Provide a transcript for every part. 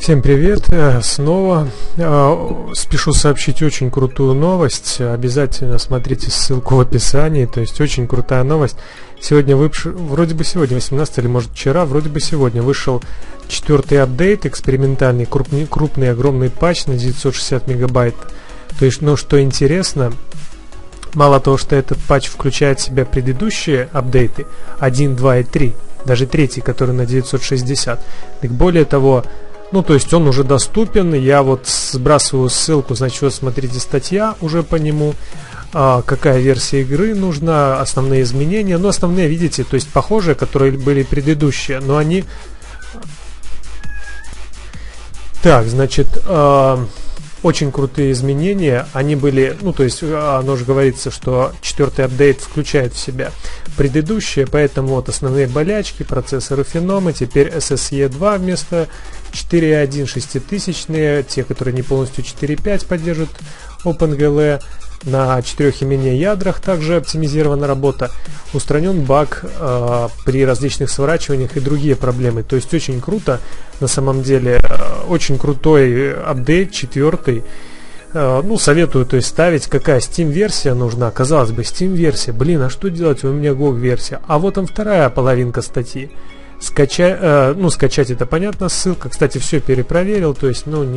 Всем привет! Снова спешу сообщить очень крутую новость. Обязательно смотрите ссылку в описании. То есть очень крутая новость. Сегодня вроде бы сегодня, 18 или может вчера, вроде бы сегодня вышел 4-й апдейт, экспериментальный, крупный, огромный патч на 960 мегабайт. То есть, ну что интересно, мало того, что этот патч включает в себя предыдущие апдейты 1, 2 и 3, даже третий, который на 960, так более того, ну, то есть он уже доступен. Я вот сбрасываю ссылку, значит, вот смотрите, статья уже по нему, какая версия игры нужна, основные изменения. Ну, основные, видите, то есть похожие, которые были предыдущие, но они... Так, значит, очень крутые изменения. Они были, ну, то есть, оно же говорится, что 4-й апдейт включает в себя предыдущие, поэтому вот основные болячки, процессоры Phenom, теперь SSE 2 вместо 4.1 6000, те, которые не полностью 4.5 поддерживают OpenGL, на 4 и менее ядрах также оптимизирована работа, устранен баг при различных сворачиваниях и другие проблемы. То есть очень круто, на самом деле, очень крутой апдейт, 4-й. Ну, советую, то есть, ставить, какая Steam-версия нужна. Казалось бы, Steam-версия, блин, а что делать, у меня GOG-версия. А вот там вторая половинка статьи. Скачать это понятно, ссылка. Кстати, все перепроверил, то есть, ну,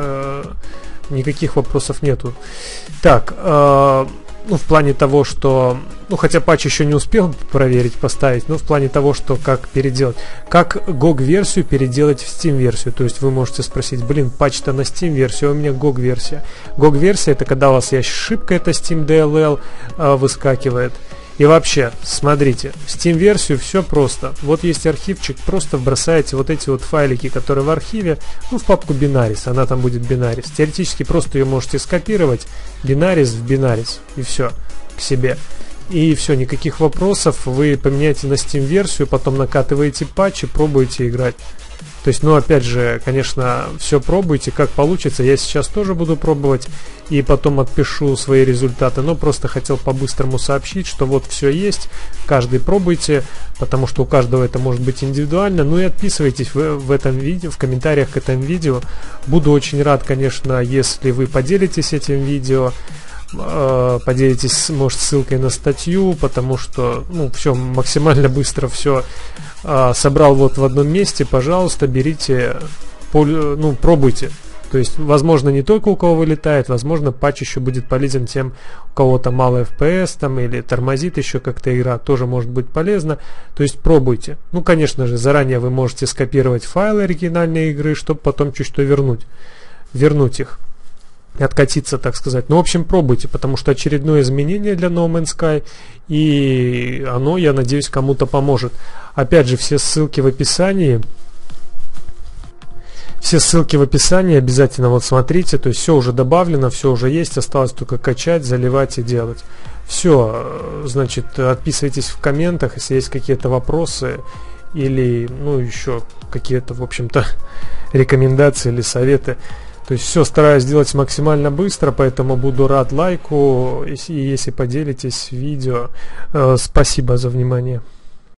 никаких вопросов нету. Так, ну, в плане того, что... Ну, хотя патч еще не успел проверить, поставить, но в плане того, что как переделать. Как GOG-версию переделать в Steam-версию. То есть вы можете спросить, блин, патч-то на Steam-версию, а у меня GOG-версия. GOG-версия — это когда у вас есть ошибка, это Steam DLL выскакивает. И вообще, смотрите, в Steam-версию все просто. Вот есть архивчик, просто бросаете вот эти вот файлики, которые в архиве, ну, в папку Binaris, она там будет Binaris. Теоретически просто ее можете скопировать, Binaris в Binaris, и все, к себе. И все, никаких вопросов, вы поменяете на Steam-версию, потом накатываете патчи, пробуете играть. То есть, ну, опять же, конечно, все пробуйте, как получится. Я сейчас тоже буду пробовать и потом отпишу свои результаты. Но просто хотел по-быстрому сообщить, что вот все есть. Каждый пробуйте, потому что у каждого это может быть индивидуально. Ну и отписывайтесь в этом видео, в комментариях к этому видео. Буду очень рад, конечно, если вы поделитесь этим видео. Поделитесь, может, ссылкой на статью, потому что, ну, все максимально быстро все собрал вот в одном месте. Пожалуйста, берите, ну, пробуйте. То есть, возможно, не только у кого вылетает, возможно, патч еще будет полезен тем, у кого там мало FPS там, или тормозит еще как-то игра, тоже может быть полезно. То есть пробуйте. Ну, конечно же, заранее вы можете скопировать файлы оригинальной игры, чтобы потом чуть что вернуть их. Откатиться, так сказать. Ну, в общем, пробуйте, потому что очередное изменение для No Man's Sky, и оно, я надеюсь, кому-то поможет. Опять же, все ссылки в описании. Все ссылки в описании обязательно вот смотрите, то есть все уже добавлено, все уже есть, осталось только качать, заливать и делать. Все, значит, отписывайтесь в комментах, если есть какие-то вопросы или, ну, еще какие-то, в общем-то, рекомендации или советы. То есть все стараюсь сделать максимально быстро, поэтому буду рад лайку, если поделитесь видео. Спасибо за внимание.